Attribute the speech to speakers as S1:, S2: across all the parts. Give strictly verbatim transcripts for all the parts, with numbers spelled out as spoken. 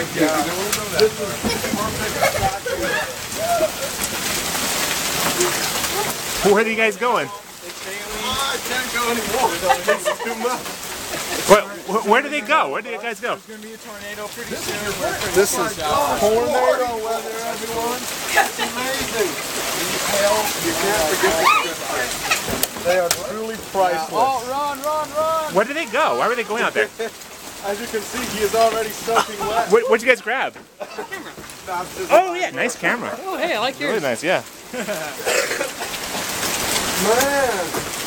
S1: Yeah. This is
S2: Where are you guys going?
S1: Oh, I can't go anymore. This is too much.
S2: Where, where do they go? Where do you guys go?
S3: There's going to be a tornado pretty
S1: This
S3: soon.
S1: is, this is tornado weather, everyone. It's amazing. These hail, you can't forget the They are truly priceless.
S3: Oh, run, run, run!
S2: Where do they go? Why were they going out there?
S1: As you can see, he is already soaking wet.
S2: What, what'd you guys grab? Oh yeah, nice camera.
S3: Oh, hey, I like yours.
S2: Really nice, yeah.
S1: Man!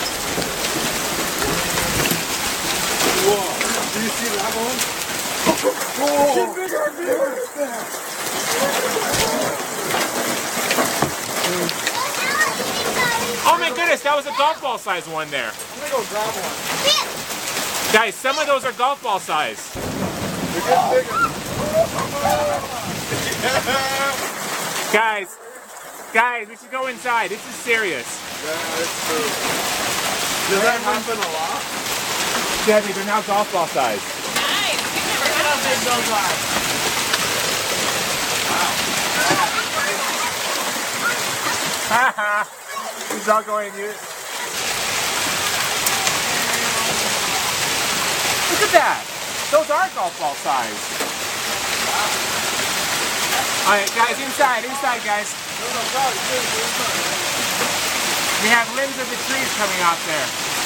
S1: Whoa! Do you see that one? Oh! Get bigger, bigger!
S2: Oh my goodness, that was a golf ball size one there.
S1: I'm gonna go grab one.
S2: Guys, some of those are golf ball size.
S1: They're getting bigger.
S2: Guys, guys, we should go inside. This is serious.
S1: Yeah, it's true. Does that happen a lot?
S2: Debbie, they're now golf ball size.
S4: Nice. You never heard how big those are.
S2: Haha. He's all going you. Look at that. Those are golf ball size. Alright, guys, inside, inside, guys. We have limbs of the trees coming out there.